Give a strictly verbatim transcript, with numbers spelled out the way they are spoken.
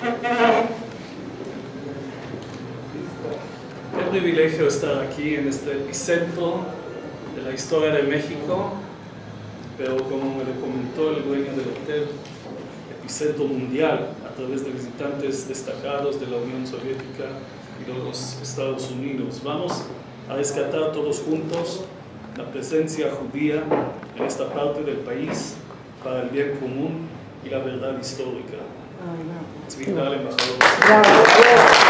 Qué privilegio estar aquí en este epicentro de la historia de México, pero como me lo comentó el dueño del hotel, epicentro mundial a través de visitantes destacados de la Unión Soviética y de los Estados Unidos. Vamos a rescatar todos juntos la presencia judía en esta parte del país para el bien común y la verdad histórica. Tzvi, embajador.